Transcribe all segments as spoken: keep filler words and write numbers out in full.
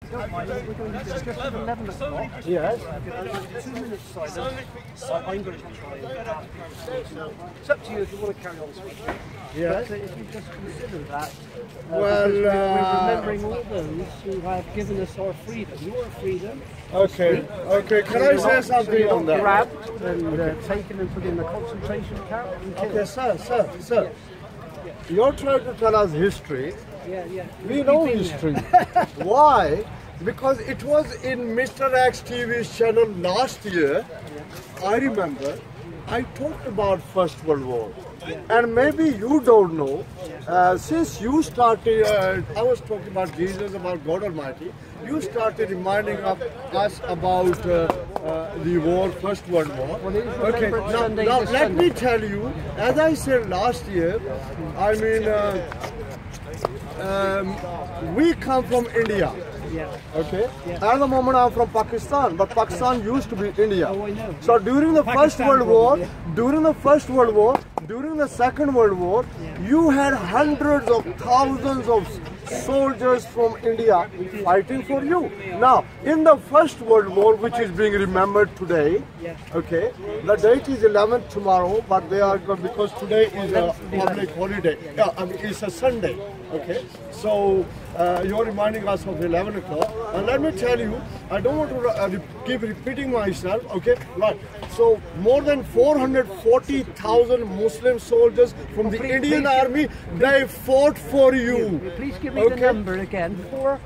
Don't mind, we're going to discuss at eleven o'clock. Yes. Two minutes silence. I'm going to try and it's up to you if you want to carry on speaking. Yes. But if you just consider that, uh, well, we're, uh, we're remembering all those who have given us our freedom. Your freedom. Okay. Okay. Can I say something on that? Grabbed and uh, taken and put in the concentration camp. Okay, sir, sir, sir. Yes. Yes. You're trying to tell us history. Yeah, yeah. We know history. Why? Because it was in Mister X T V's channel last year. Yeah. I remember I talked about First World War. Yeah. And maybe you don't know, uh, since you started, uh, I was talking about Jesus, about God Almighty, you started reminding of us about uh, uh, the war, First World War. Okay, now, now let me tell you, as I said last year, I mean, uh, um, we come from India. Yeah. Okay. Yeah. At the moment I'm from Pakistan, but Pakistan used to be India. Oh, I know. So during the First Pakistan World War, yeah. during the First World War, during the Second World War, yeah. you had hundreds of thousands of soldiers from India fighting for you. Now, in the First World War, which is being remembered today, yeah. okay, the date is eleventh tomorrow, but they are because today is a public holiday. Yeah, I mean it's a Sunday. Okay, so uh, you're reminding us of eleven o'clock, and let me tell you, I don't want to uh, keep repeating myself. Okay, right. So more than four hundred forty thousand Muslim soldiers from the please, Indian please, army, please, they fought for you. Please give me okay? the number again. Four.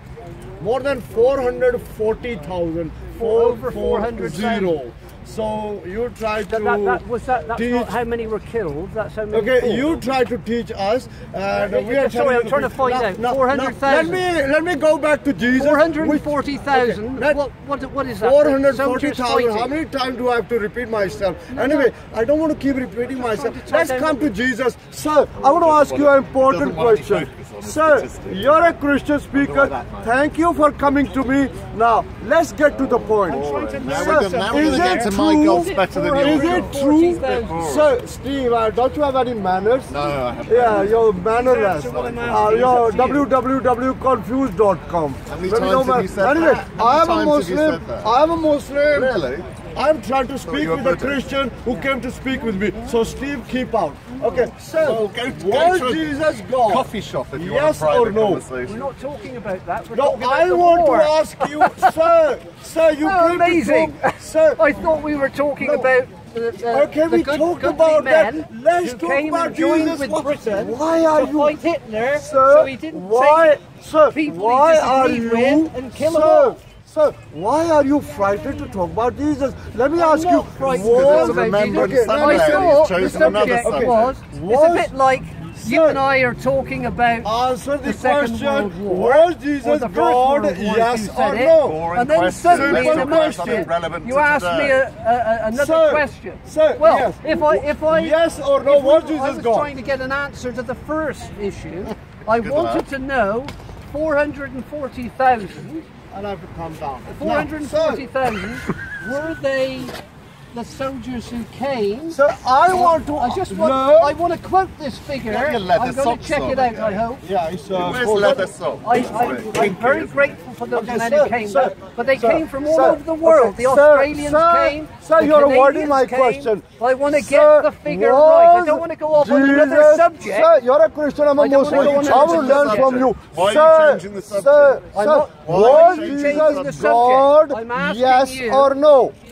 More than four hundred forty thousand. Four over four hundred zero. So you try to that, that, that was that. That's teach, not how many were killed. That's how many. Okay, fought. you try to teach us, and we are sorry. I'm trying to find now, out. Now, four hundred thousand. Let me let me go back to Jesus. Four hundred forty thousand. Okay, what, what what is that? Four hundred forty thousand. How fighting? many times do I have to repeat myself? No, anyway, no. I don't want to keep repeating myself. To Let's come to Jesus, sir. I want to ask you an important question, sir. You're a Christian speaker. Thank you for coming to me. Now let's get to the point. Sir, is it true? Is it true? Sir, Steve, uh, don't you have any manners? No, I haven't. Yeah, you're mannerless. Uh, you're w w w dot confused dot com. How many times have you said Anyway, that? How I am many a times have you Muslim. said that? I am a Muslim. Really? I'm trying to speak you're with a Buddhist. Christian who came to speak with me. So Steve, keep out. Okay, sir, Well, go to- go was to a Jesus God? Coffee shop if you Yes want a private or no? We're conversation. not talking about that. We're No, talking about I the want war. to ask you, sir, sir, you Oh, came amazing. to talk, sir. I thought we were talking No. about the, the, Okay, the we good, talked goodly about men that. Let's who talk came about and joined Jesus. with What- Britain Why are to you, fight Hitler, sir? so he didn't why, take sir? people Why he are disagreed you, with and kill them sir? all. Sir, why are you frightened to talk about Jesus? Let me I'm ask not you. frightened was- to Because talk about Remembrance Jesus. Sunday, I he's thought the chosen another subject subject. was, Was- it's a bit like you Sir, and I are talking about Answer the, the Second question. World War, Was or Jesus the First God? World War, Yes you said or it. no? Boring And then question. suddenly Let's in a talk about question, something relevant you to asked today. me a, a, a, another Sir, question. sir, well, yes. if I if I Yes or no? if Was I Jesus was God? trying to get an answer to the first issue. I Good wanted lad. to know four hundred forty thousand. I'll have to calm down. four hundred forty thousand. Were they the soldiers who came? Sir, I want to. I just want. No. I want to quote this figure. Get your leather I'm going to socks check on it out. again. I hope. Yeah, it's uh, Where's for- leather socks? I, I, I'm very grateful for those Okay, men sir, who came, sir, but, but they sir, came from all sir, over the world. okay, the sir, Australians sir, came. sir, the you're avoiding Canadians my came. question. I want to Sir, get the figure right. I don't want to go off on another Jesus- subject. Sir, you're a Christian, I'm a I don't wanna Muslim. go on I will another learn subject. from you. Why are you sir, changing the subject? Sir, I'm sir, not- why was are you Jesus changing the subject? God? I'm asking Yes you. or no?